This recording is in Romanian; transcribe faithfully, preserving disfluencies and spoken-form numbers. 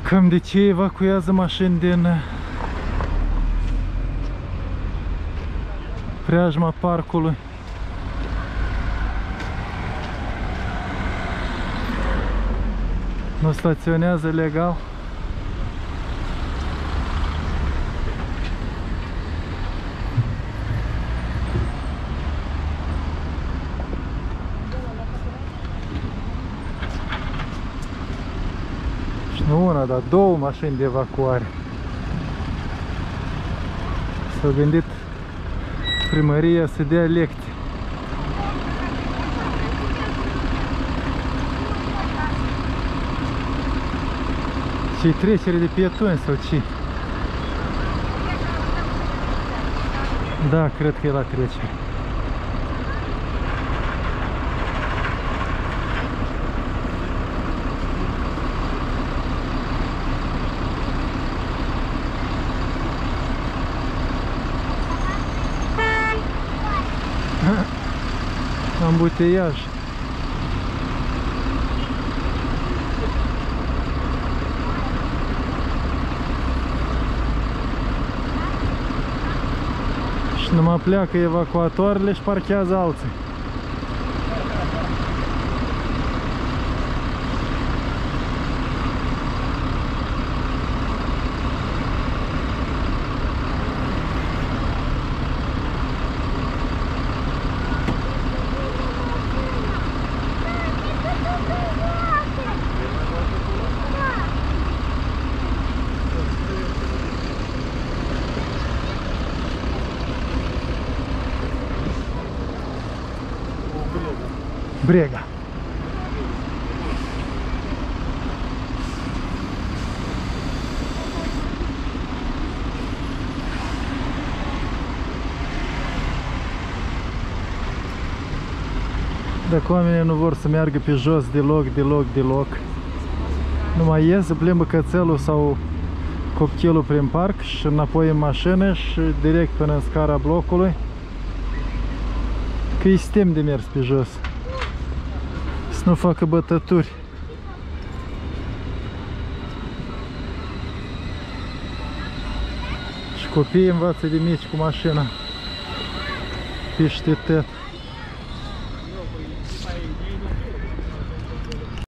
Cam de ce evacuează mașini din preajma parcului. Nu staționează legal. Și nu una, dar două mașini de evacuare. S-au gândit primăria să dea lecții. Ce trecere de pietoni sau ce? Da, cred că e la trecere. Ambuteiaj. Și numai pleacă evacuatoarele și parchează alții. Brega. Dacă oamenii nu vor să meargă pe jos deloc, deloc, deloc, numai ies, plimbă cățelul sau copchilul prin parc și înapoi în mașină și direct până în scara blocului, că îi stem de mers pe jos. Să nu facă bătături. Și copiii învață de mici cu mașina. Piște tet.